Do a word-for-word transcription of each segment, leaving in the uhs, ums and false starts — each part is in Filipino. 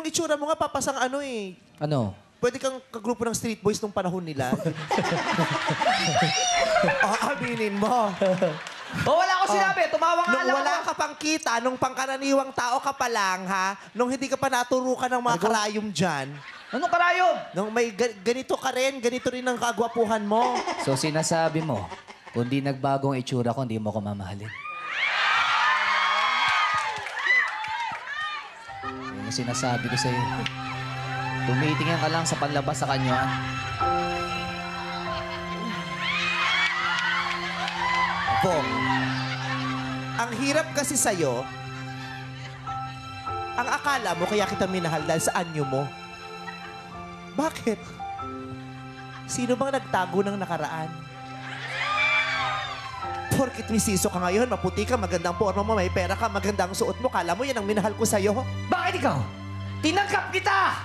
itsura mo nga, papasang ano eh. Ano? Pwede kang kagrupo ng Street Boys nung panahon nila. Ah, aminin mo. Oh, wala ko sinabi. Tumawa nga Nung lang wala ako. ka pang kita, nung pangkaraniwang tao ka pa lang, ha? Nung hindi ka pa naturukan ng mga karayom dyan, Anong karayom? nung may ga- ganito ka rin, ganito rin ang kagwapuhan mo. So, sinasabi mo, kung di nagbago ang itsura ko, hindi mo ko mamahalin. Yan yung sinasabi ko sa'yo. Tumitingin ka lang sa panlabas sa kanya. Bong, ang hirap kasi sa'yo, ang akala mo kaya kita minahal dahil sa anyo mo. Bakit? Sino bang nagtago ng nakaraan? Porkit misiso ka ngayon, maputi ka, magandang porma mo, may pera ka, magandang suot mo, kala mo yan ang minahal ko sa'yo? Bakit ikaw? Tinanggap kita!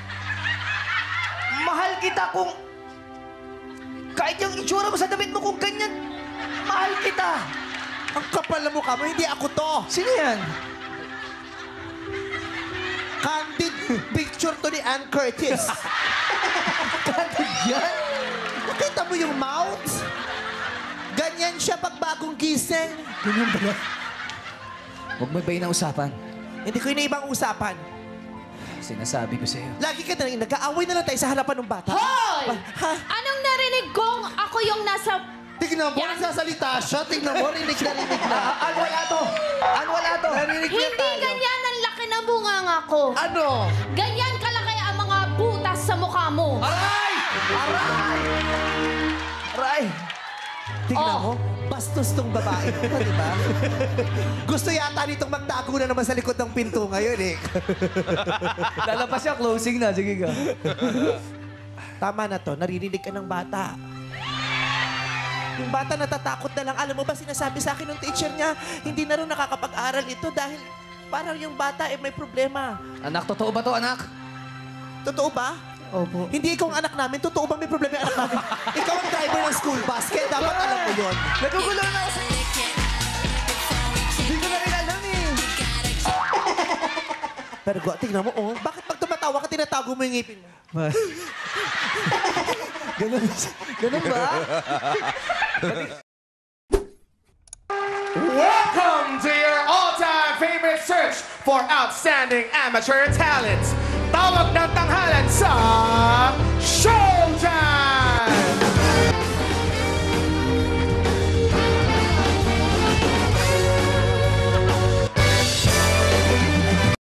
Mahal kita kung... Kahit yung itsura mo sa damit mo kung ganyan, mahal kita! Ang kapal na mukha mo, hindi ako to! Sino yan? Candid picture to ni Ann Curtis. Candid yan? Nakita mo yung mouth? Ganyan siya pag bagong gising. Ganyan ba yan? Huwag mo ba yun ang usapan? Hindi ko yun na ibang usapan. Sinasabi ko sa'yo. Lagi ka na rin, nag-aaway na lang tayo sa harapan ng bata. Hoy! Ha? Anong narinig kong ako yung nasa... Tignan mo, Yan. nagsasalita siya. Tignan mo, rinig na rinig na. Ano wala to? Ano wala to? Narinig na Hindi tayo. ganyan ang laki ng bunganga ko. Ano? Ganyan kalaki ang mga butas sa mukha mo. Aray! Aray! Aray! Tignan Oh. mo, bastos tong babae. Ito, di ba? Gusto yata nitong magtago na naman sa likod ng pinto ngayon eh. Lalabas siya, closing na. Sige ka. Tama na to, naririnig ka ng bata. Yung bata natatakot na lang. Alam mo ba, sinasabi sa akin ng teacher niya, hindi na rin nakakapag-aral ito dahil parang yung bata eh may problema. Anak, totoo ba to, anak? Totoo ba? Opo. Hindi ikaw ang anak namin. Totoo ba may problema yung anak namin? Ikaw ang driver ng school bus. Kaya dapat alam mo yun. Nagugulo na ako sa'yo. Hindi ko na rin alam eh. Pero go, tingnan mo, oh. Bakit pag tumatawa ka, tinatago mo yung ngipin mo? Ganun, ganun ba? Welcome to your all-time favorite search for outstanding amateur talent. Tawag ng tanghalan sa